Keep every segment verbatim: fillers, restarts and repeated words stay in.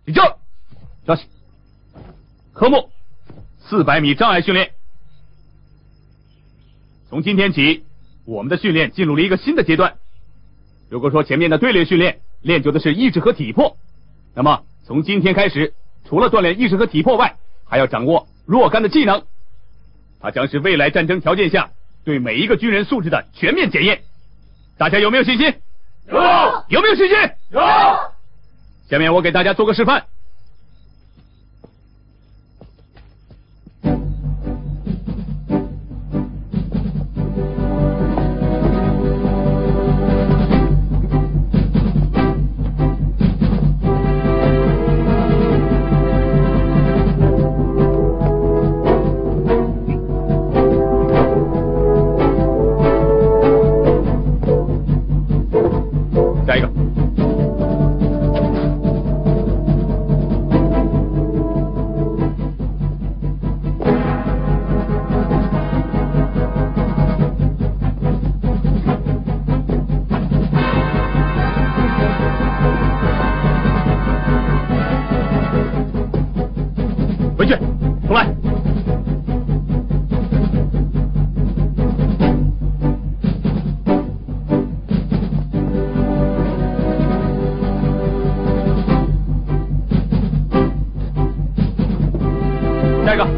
立正，稍息。科目：四百米障碍训练。从今天起，我们的训练进入了一个新的阶段。如果说前面的队列训练练就的是意志和体魄，那么从今天开始，除了锻炼意识和体魄外，还要掌握若干的技能。它将是未来战争条件下对每一个军人素质的全面检验。大家有没有信心？ 有。 有没有信心？ 有。 下面我给大家做个示范。下一个。回去，重来。下一个。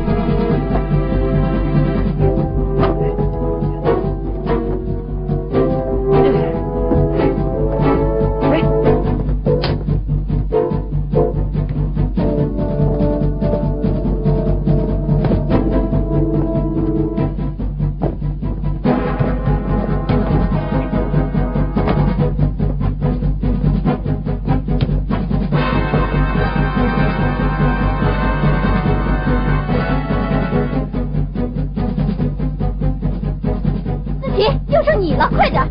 就剩你了，快点！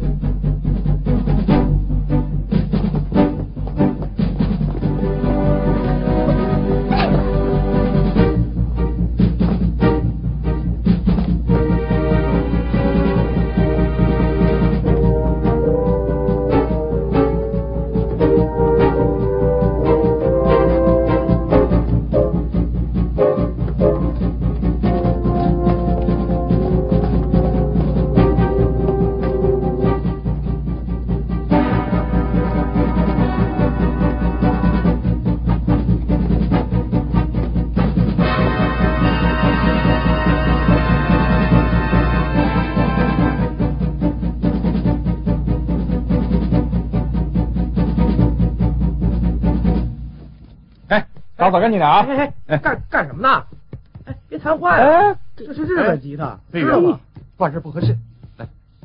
打扫干净点啊！ 哎哎，干干什么呢？哎，别弹坏了！哎，这是日本吉他，知道吗？ 挂这不合适，来，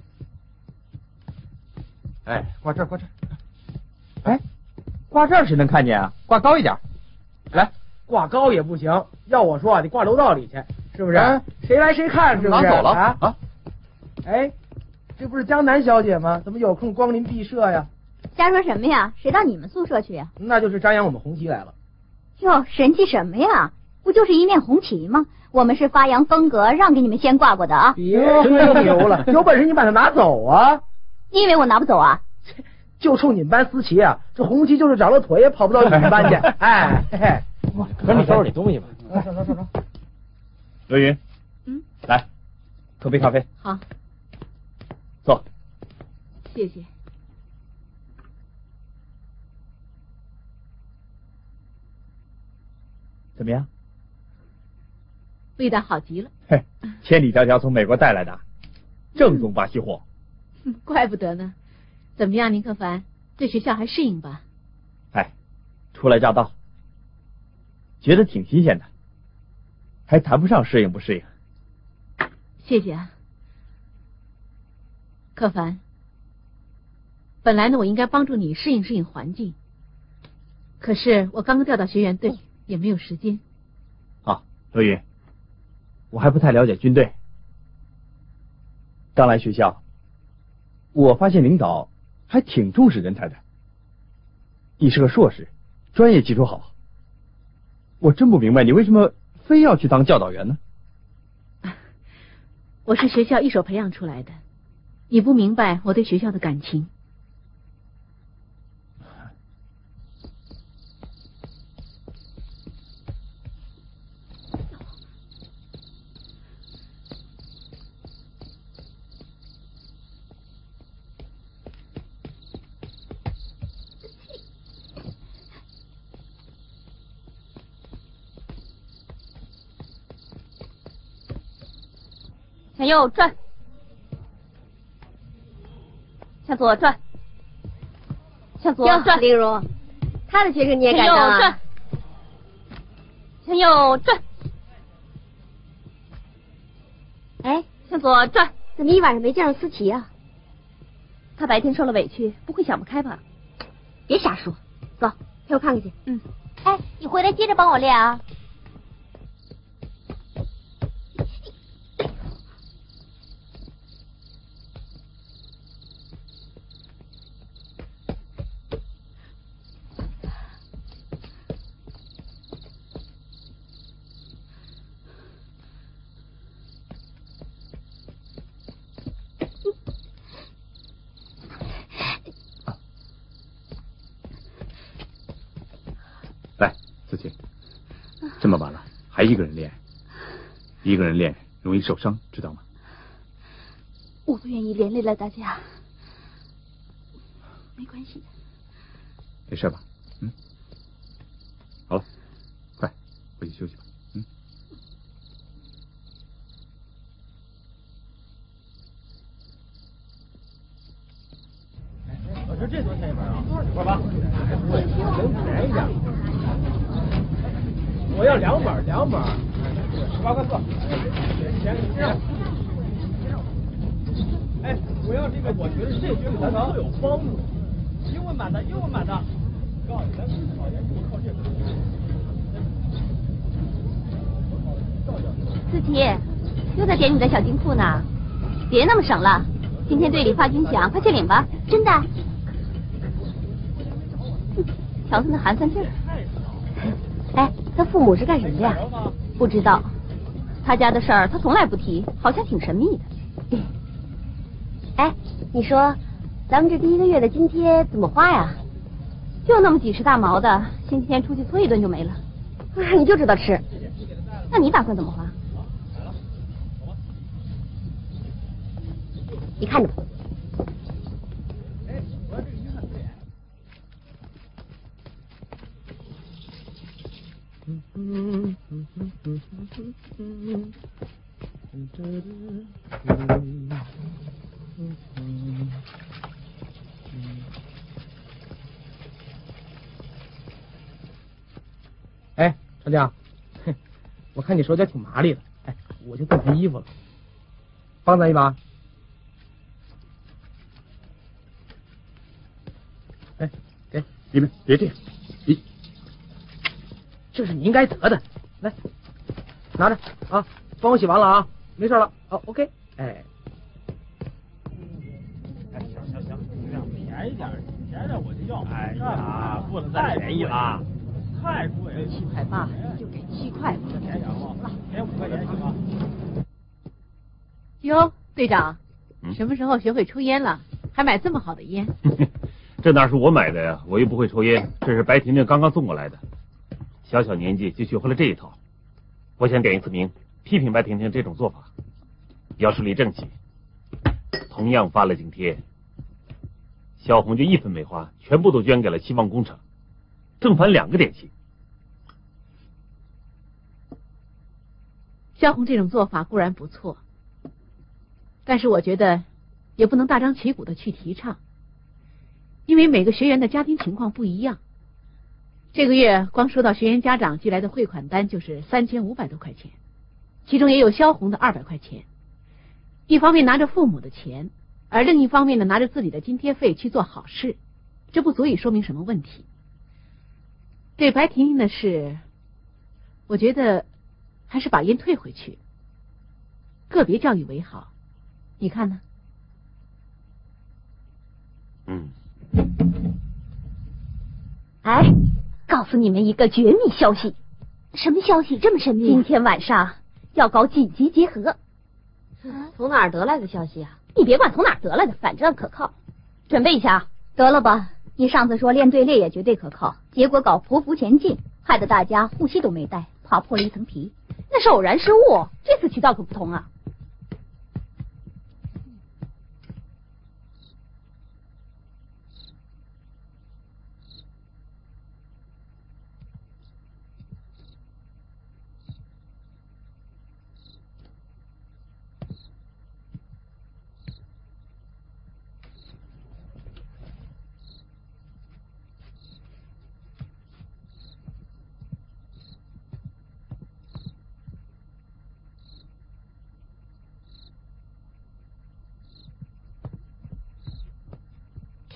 哎，挂这儿，挂这儿。哎，挂这儿谁能看见啊？挂高一点。来， 挂高也不行，要我说啊，得挂楼道里去，是不是？哎、谁来谁看，是不是？ 拿走了啊啊！ 哎，这不是江南小姐吗？怎么有空光临敝舍呀？ 瞎说什么呀？谁到你们宿舍去呀？ 那就是张扬我们红旗来了。 哟，神气什么呀？不就是一面红旗吗？我们是发扬风格，让给你们先挂过的啊！ 别吹牛了，有本事你把它拿走啊！ 你以为我拿不走啊？ 就冲你们班思琪啊，这红旗就是长了腿也跑不到你们班去。哎，嘿嘿， 赶紧收拾你东西吧。 收收收收。 刘云， 嗯， 来，喝杯咖啡。 好， 坐。 谢谢。 怎么样？ 味道好极了。 嘿，千里迢迢从美国带来的，正宗巴西货。 怪不得呢。怎么样，林克凡，对学校还适应吧？ 哎，初来乍到，觉得挺新鲜的，还谈不上适应不适应。 谢谢啊，克凡。本来呢，我应该帮助你适应适应环境，可是我刚刚调到学员队，也没有时间。 啊，罗云，我还不太了解军队。刚来学校，我发现领导还挺重视人才的。你是个硕士，专业基础好，我真不明白你为什么非要去当教导员呢？ 我是学校一手培养出来的，你不明白我对学校的感情。 向右转，向左转，向左转。 例如，他的学生你也敢当啊？ 向右转， 哎， 向左转。 怎么一晚上没见着思琪啊？ 他白天受了委屈，不会想不开吧？ 别瞎说，走，陪我看看去。 嗯。 哎，你回来接着帮我练啊。 这么晚了，还一个人练，一个人练容易受伤，知道吗？ 我不愿意连累了大家，没关系的。 没事吧？嗯。好了，快回去休息吧。嗯。 老师，这多少钱一本啊？多少吧？能便宜点。我要两本，两本，十八块四。钱给你。哎，我要这个，我觉得这对咱们都有帮助。英文版的，英文版的。告诉你，咱考研就靠这个。 思琪，又在点你的小金库呢，别那么省了。今天队里发军饷，快去领吧。 真的？ 瞧他那寒酸劲儿。 哎，他父母是干什么的呀？ 不知道，他家的事儿他从来不提，好像挺神秘的。 哎，你说，咱们这第一个月的津贴怎么花呀？ 就那么几十大毛的，星期天出去搓一顿就没了。 你就知道吃。 那你打算怎么花？ 你看着吧。 哎，长江，我看你手脚挺麻利的，哎，我就炖盆衣服了，帮咱一把。哎，给你们别这样，你这是你应该得的，来，拿着啊，帮我洗完了啊，没事了啊 ，OK， 哎。 哎，行行行，这样便宜点，便宜点我就要。哎呀，不能再便宜了。太贵了， 七块八就给七块吧， 便宜点吧，便宜五块钱行吗？ 哟，队长， 嗯、 什么时候学会抽烟了？还买这么好的烟？ 这哪是我买的呀？我又不会抽烟，这是白婷婷刚刚送过来的。小小年纪就学会了这一套，我想点一次名，批评白婷婷这种做法。要是李正起，同样发了津贴，小红就一分没花，全部都捐给了希望工程，正反两个点心。 萧红这种做法固然不错，但是我觉得也不能大张旗鼓的去提倡，因为每个学员的家庭情况不一样。这个月光收到学员家长寄来的汇款单就是三千五百多块钱，其中也有萧红的二百块钱。一方面拿着父母的钱，而另一方面呢拿着自己的津贴费去做好事，这不足以说明什么问题。对白婷婷的事，我觉得还是把烟退回去，个别教育为好，你看呢？ 嗯。 哎，告诉你们一个绝密消息。 什么消息这么神秘？ 今天晚上要搞紧急结合。 从哪儿得来的消息啊？ 你别管从哪儿得来的，反正可靠。准备一下啊！得了吧，你上次说练队列也绝对可靠，结果搞匍匐前进，害得大家护膝都没带，怕破了一层皮。那是偶然失误，这次渠道可不同啊。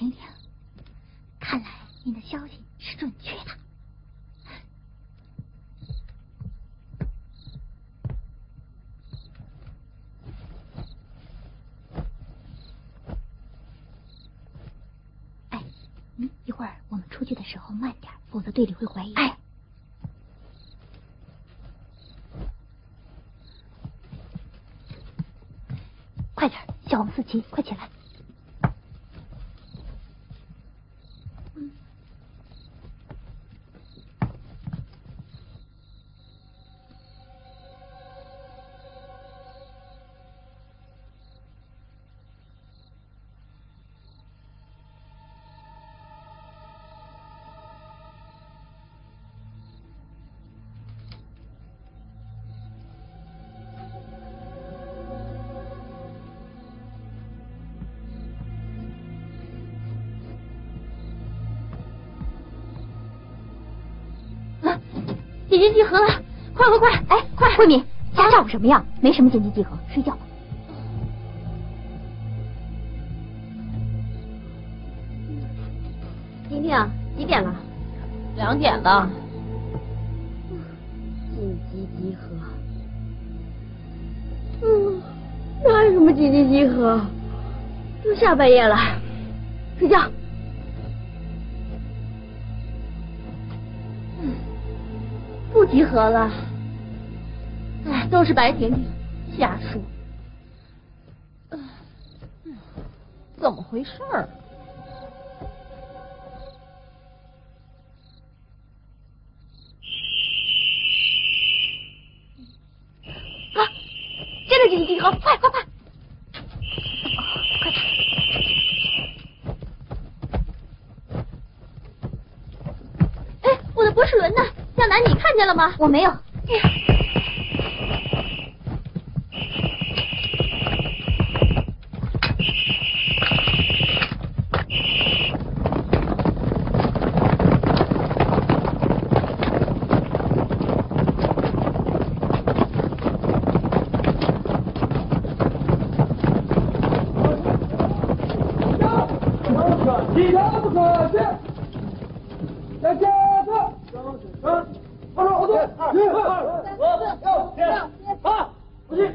婷婷，看来您的消息是准确的。哎，嗯，一会儿我们出去的时候慢点，否则队里会怀疑。哎。快点，小王四七，快起来！嗯。紧急集合了，快快快！哎，快！慧敏，瞎照顾什么样？没什么紧急集合，睡觉吧。 婷婷，几点了？ 两点了。 紧急集合。嗯，哪有什么紧急集合？都下半夜了，睡觉。 不集合了，哎，都是白婷婷瞎说。 怎么回事儿？ 啊！真的紧急集合，快快快！快点！哎，我的博士轮呢？向南，你看见了吗？我没有。哎呀！ 一条不可去，向前走，三，二十，好动，一、二、三、六、七、八、不去。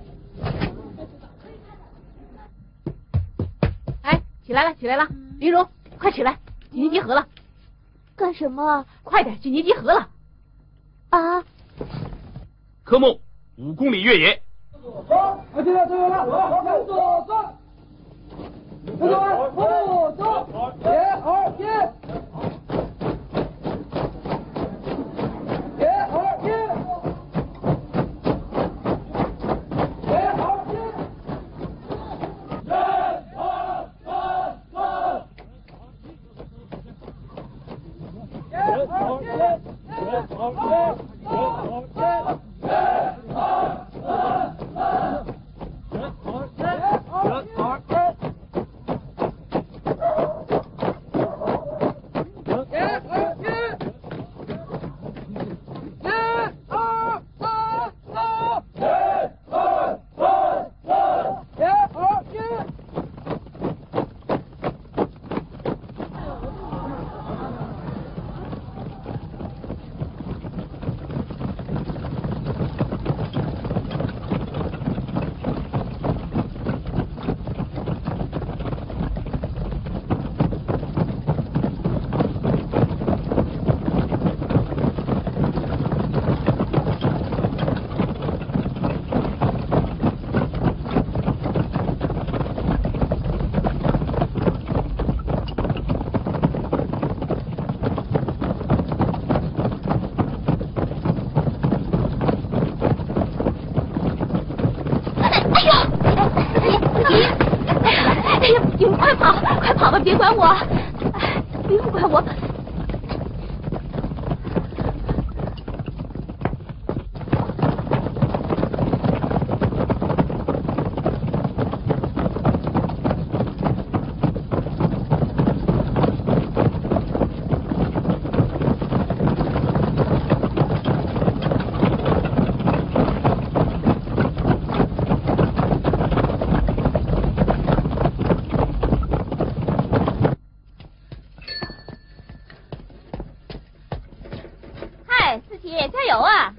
哎，起来了，起来了，林荣，快起来，紧急集合了。 干什么？ 快点，紧急集合了。 啊！ 科目五公里越野。 好，现在队友了，向左转。向左二，后走，一二一，一二一，一二一，一二三三，一二一，一二一，一二三三。 别管我，不用管我。 起，加油啊！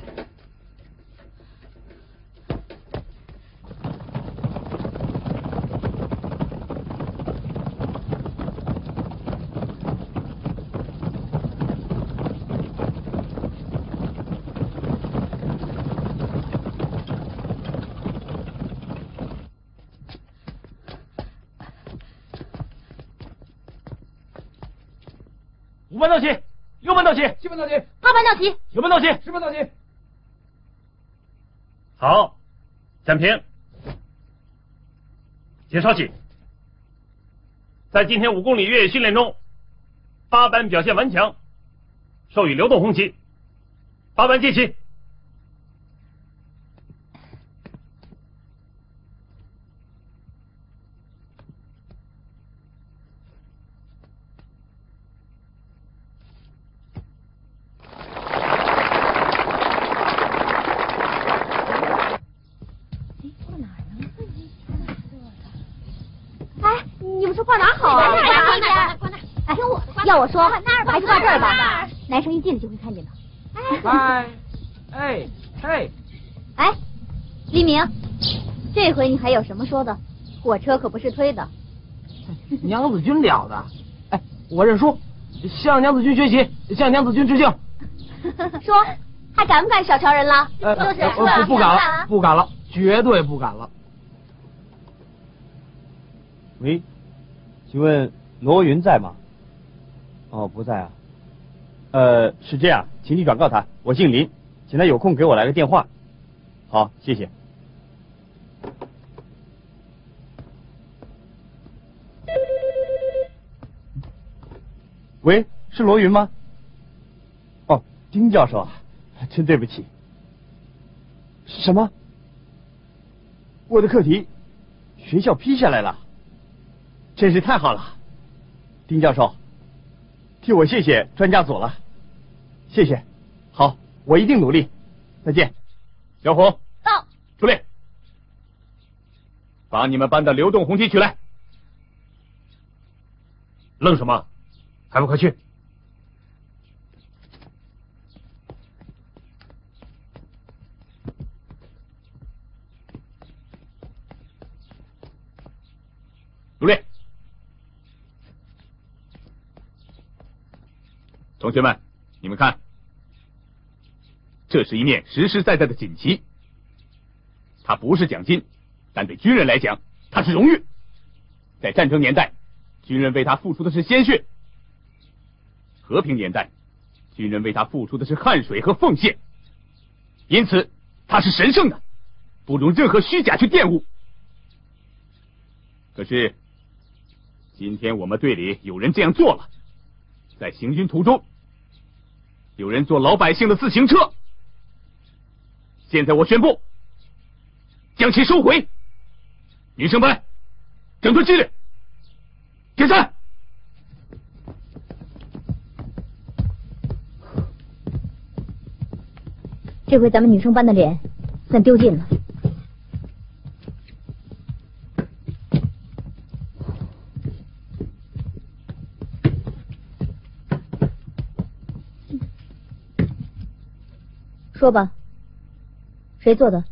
五班到齐，六班到齐， 七班到齐， 八班到齐， 九班到齐， 十班到齐。 好，暂停。请稍息。在今天五公里越野训练中，八班表现顽强，授予流动红旗。八班接旗。 挂哪好啊？挂哪？挂哪？哎，听我的，要我说，还是挂这儿吧。男生一进来就会看见的。 哎，哎，嘿， 哎，黎明，这回你还有什么说的？火车可不是推的。 娘子军了的，哎，我认输，向娘子军学习，向娘子军致敬。 说，还敢不敢小瞧人了？ 呃， 就是， 不不敢了，不敢了，绝对不敢了。 喂。请问罗云在吗？哦，不在啊。呃，是这样，请你转告他，我姓林，请他有空给我来个电话。好，谢谢。喂，是罗云吗？哦，丁教授啊，真对不起。什么？我的课题，学校批下来了。真是太好了，丁教授，替我谢谢专家组了，谢谢。好，我一定努力。再见。 小红， 到。 出列，把你们班的流动红旗取来。 愣什么？还不快去！ 入列。同学们，你们看，这是一面实实在在的锦旗，它不是奖金，但对军人来讲，它是荣誉。在战争年代，军人为它付出的是鲜血；和平年代，军人为它付出的是汗水和奉献。因此，它是神圣的，不容任何虚假去玷污。可是，今天我们队里有人这样做了。在行军途中，有人坐老百姓的自行车。现在我宣布，将其收回。女生班，整顿纪律，解散。 这回咱们女生班的脸算丢尽了。说吧，谁做的？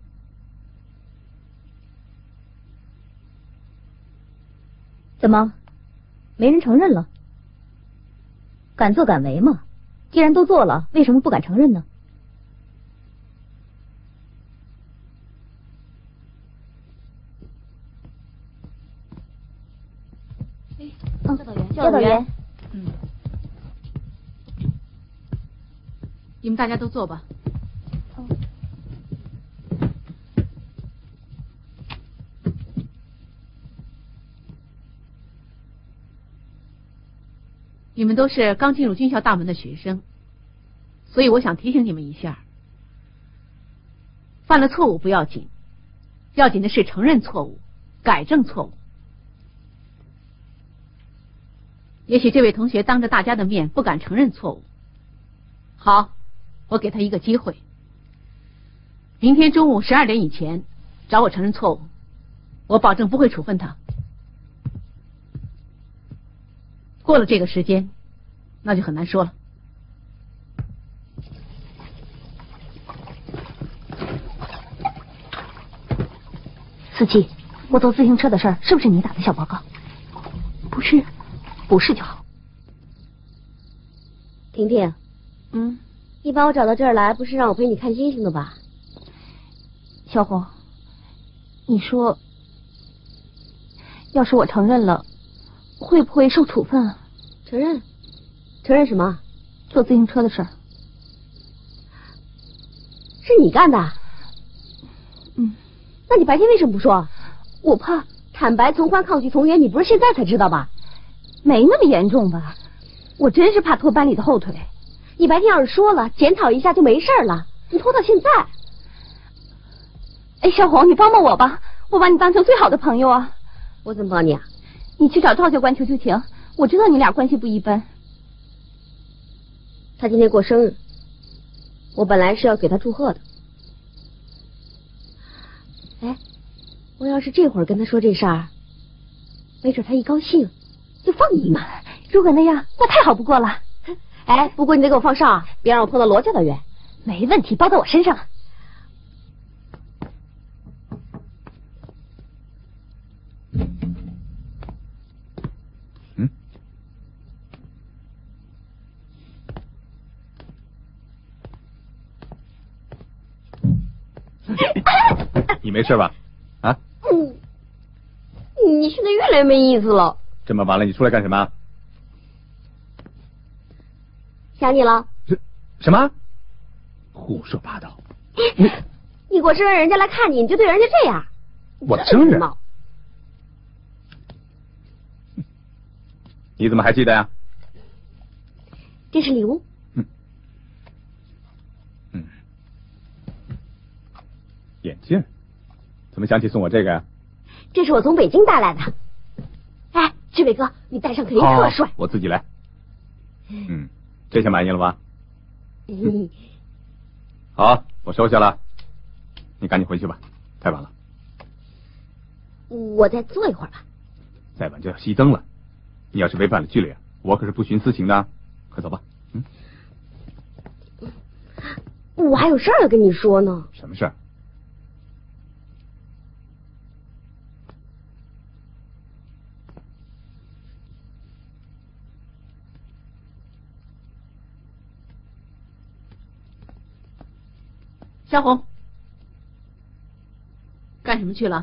怎么，没人承认了？敢作敢为嘛，既然都做了，为什么不敢承认呢？嗯，教导员，教导员， 嗯，你们大家都坐吧。你们都是刚进入军校大门的学生，所以我想提醒你们一下，犯了错误不要紧，要紧的是承认错误，改正错误。也许这位同学当着大家的面不敢承认错误，好，我给他一个机会，明天中午十二点以前找我承认错误，我保证不会处分他。过了这个时间，那就很难说了。 思琪，我坐自行车的事儿是不是你打的小报告？不是，不是就好。 婷婷， 嗯， 你把我找到这儿来，不是让我陪你看星星的吧？ 小红，你说，要是我承认了，会不会受处分啊？ 承认？承认什么？ 坐自行车的事儿。 是你干的？ 嗯。 那你白天为什么不说？ 我怕。 坦白从宽，抗拒从严，你不是现在才知道吧？ 没那么严重吧？我真是怕拖班里的后腿。 你白天要是说了，检讨一下就没事了。你拖到现在。 哎，小红，你帮帮我吧，我把你当成最好的朋友啊。 我怎么帮你啊？ 你去找赵教官求求情，我知道你俩关系不一般。 他今天过生日，我本来是要给他祝贺的。哎，我要是这会儿跟他说这事儿，没准他一高兴就放你一马。 如果那样，那太好不过了。 哎，不过你得给我放哨啊，别让我碰到罗教导员。 没问题，包在我身上。 嗯。你没事吧？啊？ 嗯。你现在越来越没意思了。 这么晚了，你出来干什么？ 想你了。 什么？胡说八道！ 你你过生日，人家来看你，你就对人家这样。 我生日？你怎么还记得呀？ 这是礼物。 嗯。嗯。眼镜？怎么想起送我这个呀？ 这是我从北京带来的。哎，志伟哥，你戴上肯定特帅。 我自己来。嗯，这下满意了吧？ 嗯。 好，我收下了。你赶紧回去吧，太晚了。 我再坐一会儿吧。 再晚就要熄灯了。你要是违反了纪律，我可是不徇私情的。快走吧。嗯。 我还有事儿要跟你说呢。 什么事儿？ 小红，干什么去了？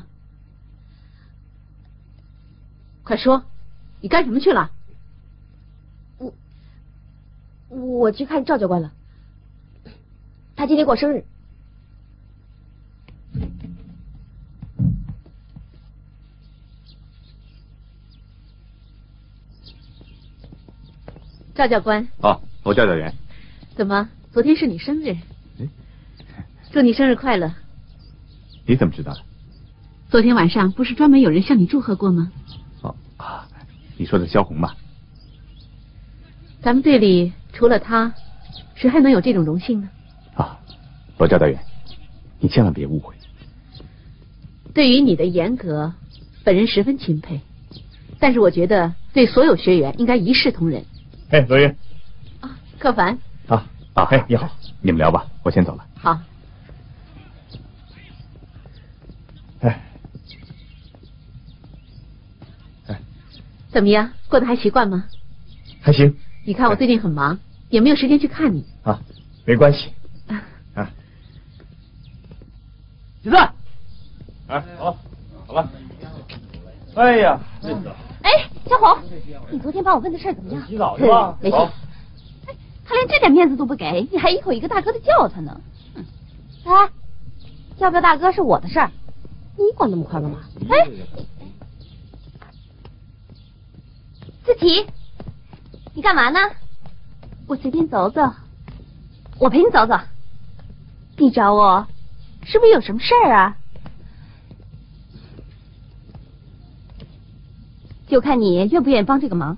快说，你干什么去了？ 我我去看赵教官了，他今天过生日。 赵教官。 哦，罗教导员。 怎么，昨天是你生日？祝你生日快乐！ 你怎么知道的？ 昨天晚上不是专门有人向你祝贺过吗？ 哦啊，你说的萧红吧？ 咱们队里除了他，谁还能有这种荣幸呢？ 啊，罗教导员，你千万别误会。 对于你的严格，本人十分钦佩，但是我觉得对所有学员应该一视同仁。 哎，罗云。 啊，柯凡。 啊啊，哎，你好， 你们聊吧，我先走了。 好。 哎， 哎，怎么样？过得还习惯吗？ 还行。 你看我最近很忙，也没有时间去看你。 啊，没关系。啊， 起子。哎，好，好了。哎呀， 哎，小红，你昨天帮我问的事怎么样？ 洗澡去吧。 没事。哎，他连这点面子都不给，你还一口一个大哥的叫他呢。 嗯。哎，叫不叫大哥是我的事儿。你管那么快干嘛？ 哎，思琪，你干嘛呢？我随便走走，我陪你走走。你找我，是不是有什么事儿啊？就看你愿不愿意帮这个忙。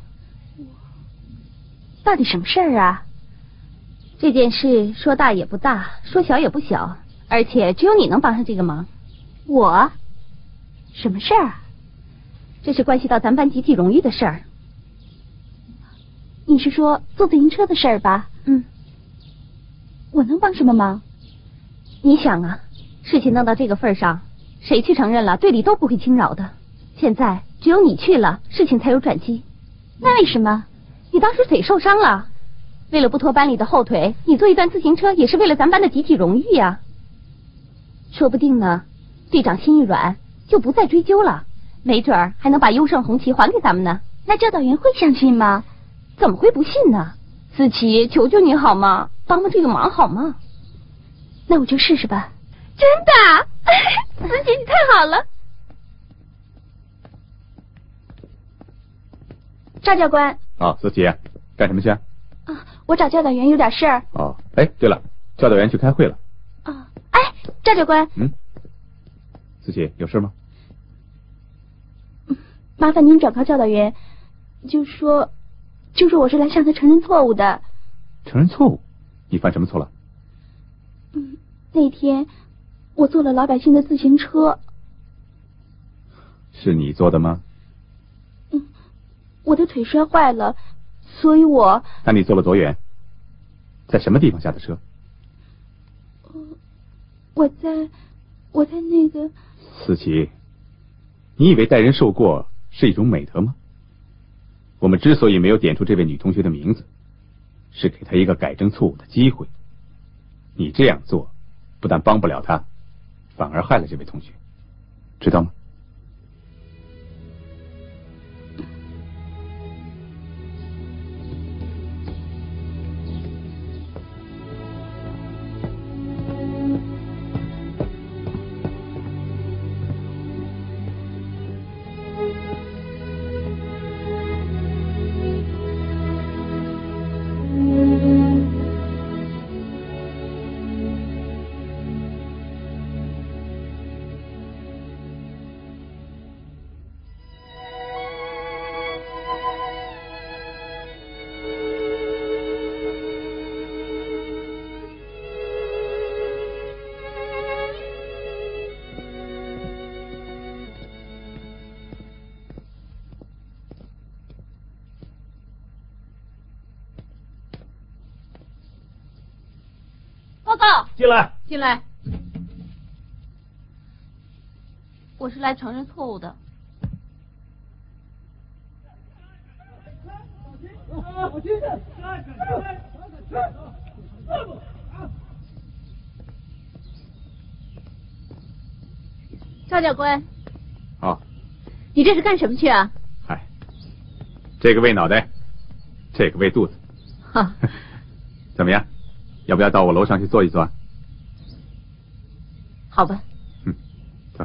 到底什么事儿啊？这件事说大也不大，说小也不小，而且只有你能帮上这个忙。我？什么事儿？这是关系到咱班集体荣誉的事儿。你是说坐自行车的事儿吧？嗯。我能帮什么忙？你想啊，事情弄到这个份上， 谁去承认了，队里都不会轻饶的。现在只有你去了，事情才有转机。那为什么？你当时腿受伤了，为了不拖班里的后腿，你坐一段自行车也是为了咱班的集体荣誉呀。说不定呢，队长心一软，就不再追究了，没准儿还能把优胜红旗还给咱们呢。那教导员会相信吗？怎么会不信呢？思琪，求求你好吗？帮帮这个忙好吗？那我就试试吧。真的，思琪你太好了。赵教官。 啊，思琪，干什么去？啊， 我找教导员有点事儿。 哦，哎，对了，教导员去开会了。 啊，哎，赵教官。 嗯，思琪有事吗？ 麻烦您转告教导员，就说，就说我是来向他承认错误的。 承认错误？你犯什么错了？ 嗯，那天我坐了老百姓的自行车。 是你做的吗？ 嗯，我的腿摔坏了，所以我…… 那你坐了多远？在什么地方下的车？ 我在，我在那个…… 思琪，你以为代人受过是一种美德吗？我们之所以没有点出这位女同学的名字，是给她一个改正错误的机会。你这样做，不但帮不了她，反而害了这位同学，知道吗？ 进来， 进来。 我是来承认错误的。 赵教官。 好。 你这是干什么去啊？ 嗨，这个喂脑袋，这个喂肚子。 哈。 怎么样？要不要到我楼上去坐一坐啊？ 好吧。 嗯，走。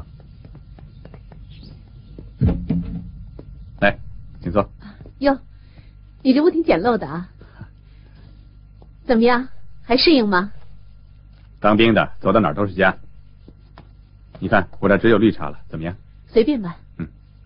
来，请坐。 哟，你这不挺简陋的啊？怎么样，还适应吗？ 当兵的走到哪儿都是家。你看我这只有绿茶了，怎么样？ 随便吧。 嗯。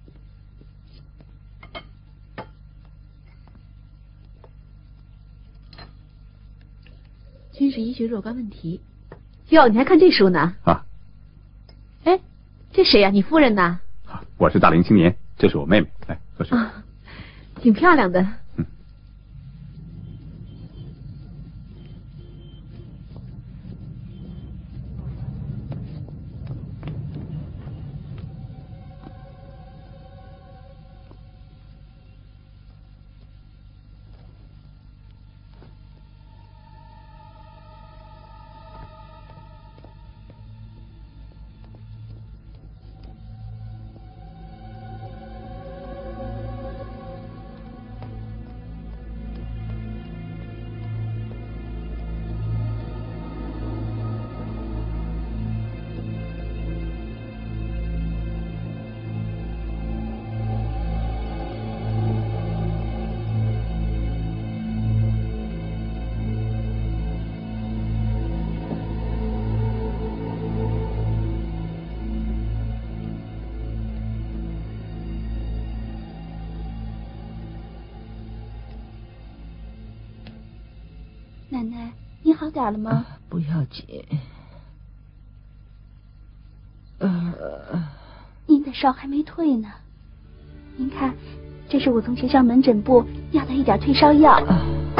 军事医学若干问题。哟，你还看这书呢？ 啊。 哎，这谁呀、啊？你夫人呐？ 我是大龄青年，这是我妹妹，来喝水。 啊，挺漂亮的。 嗯。 奶奶，你好点了吗？ 啊、不要紧。呃， 您的烧还没退呢。您看，这是我从学校门诊部要的一点退烧药。 啊、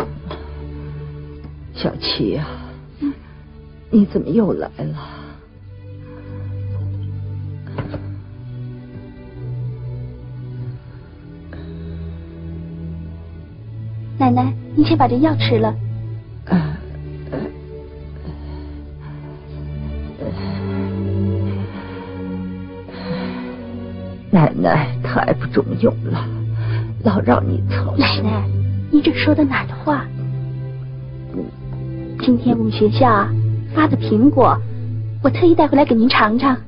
小琪呀、啊，嗯，你怎么又来了？ 奶奶，您先把这药吃了。 呃呃呃、奶奶太不中用了，老让你操心。 奶奶，你这说的哪儿的话？今天我们学校啊发的苹果，我特意带回来给您尝尝。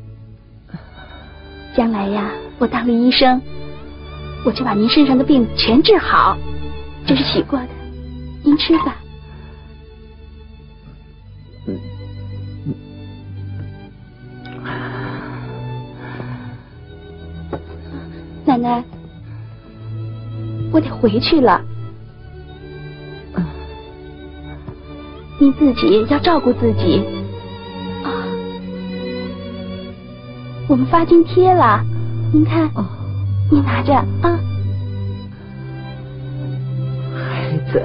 将来呀，我当了医生，我就把您身上的病全治好。这是洗过的，您吃吧。 嗯奶奶，我得回去了。您自己要照顾自己啊！我们发津贴了，您看， 哦， 你拿着啊。 孩子，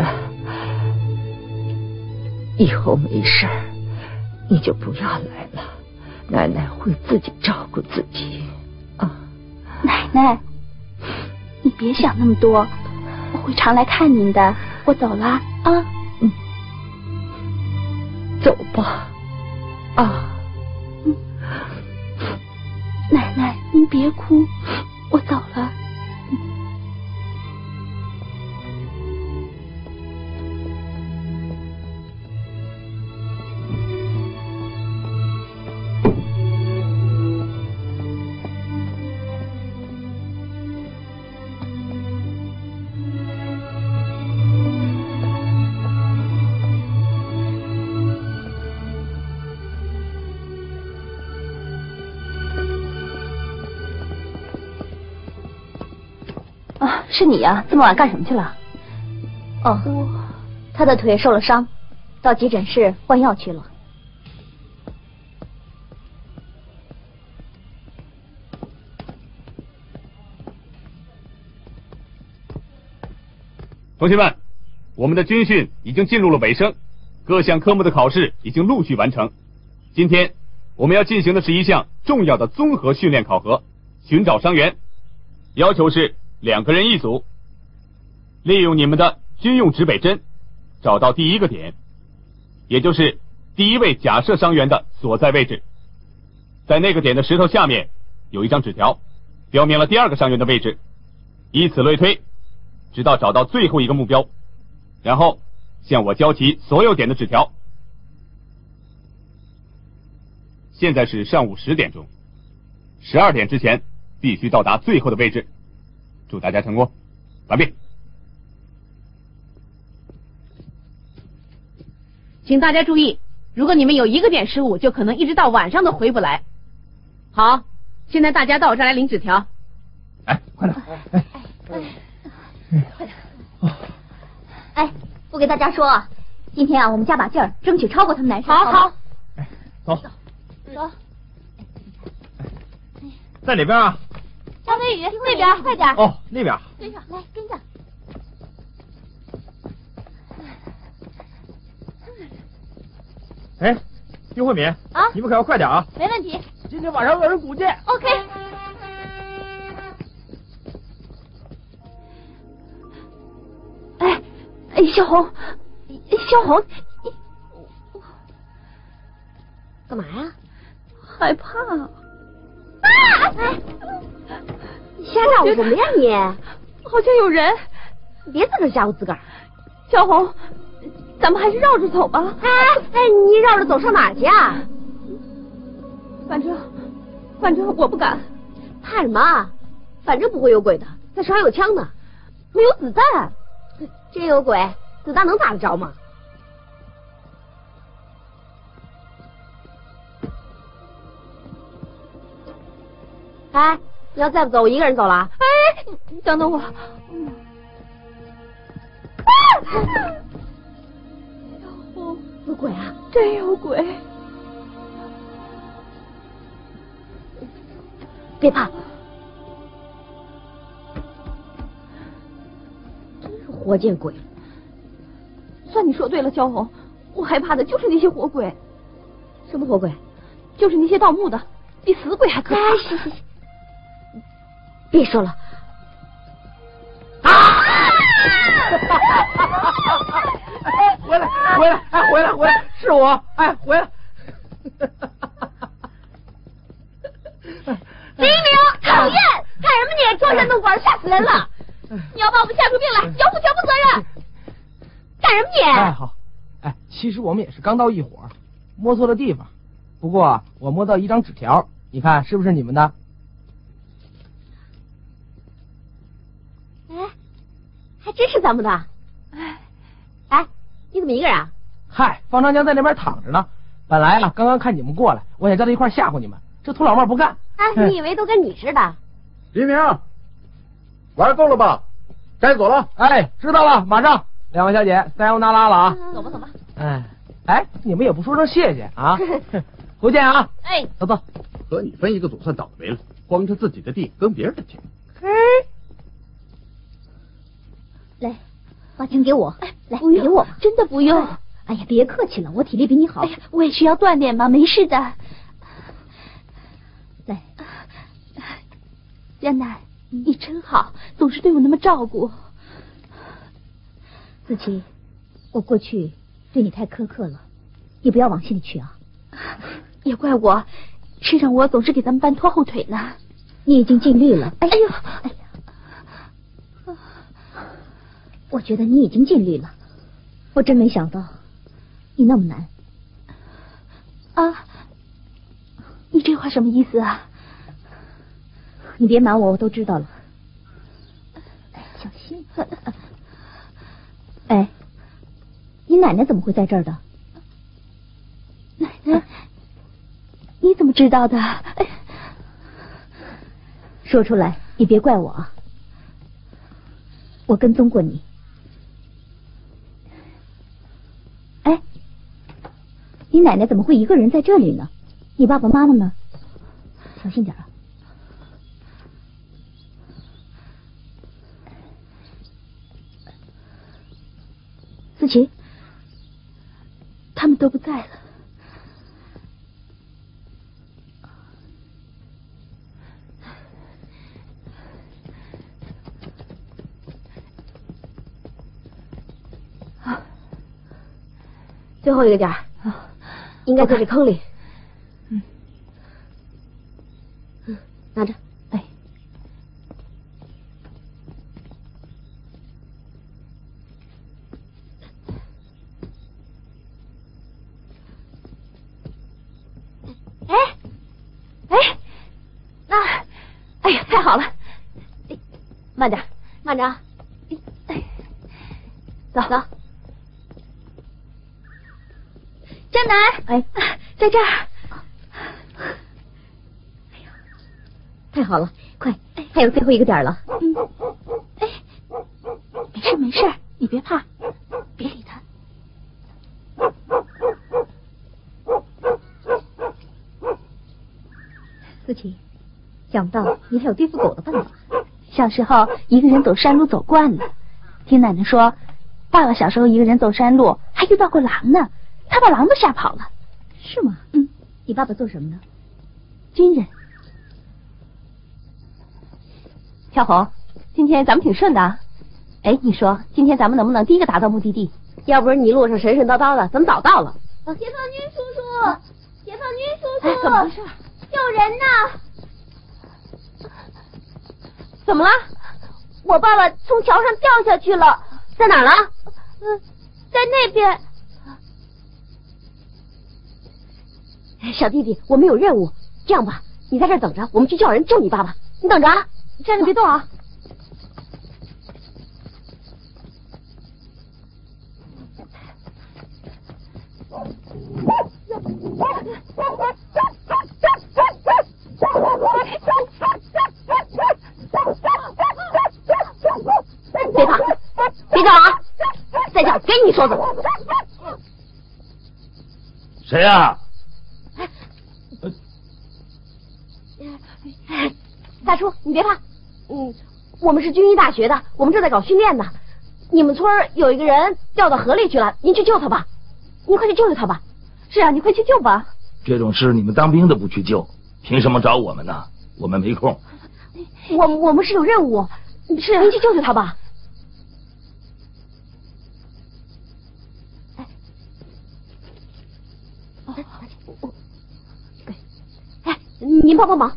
以后没事儿你就不要来了，奶奶会自己照顾自己啊。 奶奶，你别想那么多，我会常来看您的。我走了啊。 嗯。走吧，啊， 嗯，奶奶，您别哭，我走了。是你呀、啊？这么晚干什么去了？哦，他的腿受了伤，到急诊室换药去了。 同学们，我们的军训已经进入了尾声，各项科目的考试已经陆续完成。今天我们要进行的是一项重要的综合训练考核——寻找伤员。要求是两个人一组，利用你们的军用指北针找到第一个点，也就是第一位假设伤员的所在位置。在那个点的石头下面有一张纸条，标明了第二个伤员的位置，以此类推，直到找到最后一个目标，然后向我交齐所有点的纸条。现在是上午十点钟，十二点之前必须到达最后的位置。祝大家成功，完毕。 请大家注意，如果你们有一个点失误，就可能一直到晚上都回不来。好，现在大家到我这儿来领纸条。 哎，快点！ 哎哎哎，快点！哎，我给大家说啊，今天啊，我们加把劲儿，争取超过他们男生。 好好。 哎，走走走。 在哪边啊？ 张飞宇，那边，快点！ 哦，那边。 跟上来，跟上。 哎，丁慧敏啊， 你们可要快点啊！ 没问题。 今天晚上有人鼓剑。 OK。哎哎，小红，小红，你干嘛呀？ 害怕。啊！ 哎，瞎嚷什么呀你？ 好像有人。 别自个儿吓唬自个儿。 小红，咱们还是绕着走吧。 哎哎，你绕着走上哪儿去啊？ 反正，反正我不敢。 怕什么？反正不会有鬼的，那手还有枪呢， 没有子弹。 真有鬼，子弹能打得着吗？哎，你要再不走，我一个人走了。 哎，你等等我。嗯、啊！小红， 有鬼啊！ 真有鬼！ 别怕，真是活见鬼了。 算你说对了，小红，我害怕的就是那些活鬼。 什么活鬼？ 就是那些盗墓的，比死鬼还可怕。 哎，行行行，别说了。 啊！ 回来，回来，哎，回来，回来，是我，哎，回来。 黎明，讨厌，干什么你？装神弄鬼，吓死人了！你要把我们吓出病来，要负全部责任。干什么你？ 哎，好，哎，其实我们也是刚到一伙，摸错了地方。不过我摸到一张纸条，你看是不是你们的？ 哎，还真是咱们的。哎，哎，你怎么一个人啊？ 嗨，方长江在那边躺着呢。本来啊，刚刚看你们过来，我想叫他一块吓唬你们。这土老帽不干。 哎，你以为都跟你似的？ 黎明，玩够了吧？该走了。 哎，知道了，马上。两位小姐，三幺那拉了啊。 走吧，走吧。 哎，哎，你们也不说声谢谢啊？回见啊！ 哎， 走走。 和你分一个组算倒霉了，光着自己的地耕别人的田。 来，把枪给我。 哎，来， 给我。 真的不用。 哎呀，别客气了，我体力比你好。 哎呀，我也需要锻炼嘛，没事的。 来， 江南，你真好，总是对我那么照顾。 思琪，我过去对你太苛刻了，你不要往心里去啊。 也怪我，是让我总是给咱们班拖后腿呢。 你已经尽力了。 哎呦， 哎呀，我觉得你已经尽力了，我真没想到你那么难。 啊，你这话什么意思啊？ 你别瞒我，我都知道了。小心。哎，你奶奶怎么会在这儿的？ 奶奶，你怎么知道的？哎， 说出来，你别怪我啊。我跟踪过你。哎，你奶奶怎么会一个人在这里呢？你爸爸妈妈呢？小心点啊。思琪， 他们都不在了。啊，最后一个点儿，应该在这坑里。嗯，嗯，拿着。 哎。 哎，哎，那，哎呀，太好了！慢点，慢点啊！哎，走走。江南， 哎， 在这儿。 哎呀，太好了，快，还有最后一个点了。 嗯，哎，没事没事，你别怕，别理他。 思琪，想不到你还有对付狗的办法。 小时候一个人走山路走惯了，听奶奶说，爸爸小时候一个人走山路还遇到过狼呢，他把狼都吓跑了。 是吗？ 嗯， 你爸爸做什么呢？ 军人。小红，今天咱们挺顺的啊。哎，你说今天咱们能不能第一个达到目的地？要不是你路上神神叨叨的，咱们早到了。 解放军叔叔，解放军叔叔， 哎，怎么回事？ 救人呐！ 怎么了？ 我爸爸从桥上掉下去了， 在哪儿了？ 嗯，在那边。 小弟弟，我们有任务，这样吧，你在这儿等着，我们去叫人救你爸爸。你等着啊，站着别动啊。别跑，别叫啊！再叫，给你一梭子。 谁呀？ 大叔，你别怕，嗯，我们是军医大学的，我们正在搞训练呢。你们村有一个人掉到河里去了，您去救他吧，您快去救救他吧。是啊，你快去救吧。 这种事你们当兵的不去救，凭什么找我们呢？我们没空。 我我们是有任务，是您去救救他吧。 哎，您帮帮忙。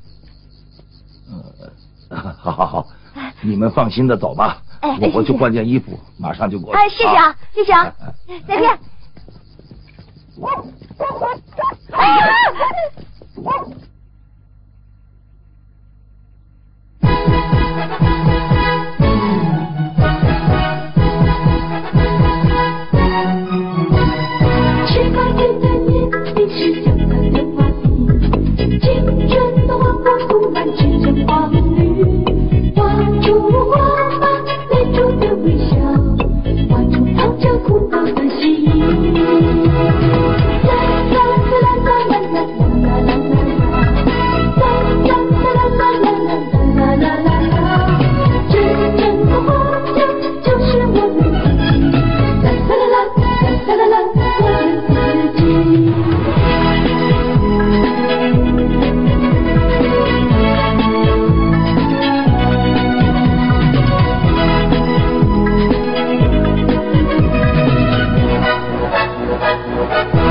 呃，好好好，你们放心的走吧。 哎， 我我去换件衣服，马上就过去。 哎，谢谢啊，谢谢啊，再见。 十八岁的年龄是香港的花季，青春的花朵布满枝针花绿，画出我们泪珠的微笑，画出藏着苦恼的心。啦啦啦啦啦啦啦啦啦啦啦啦啦啦啦啦啦啦啦，真正的花香就是我们自己。啦啦啦啦啦啦啦，我们自己。Thank you.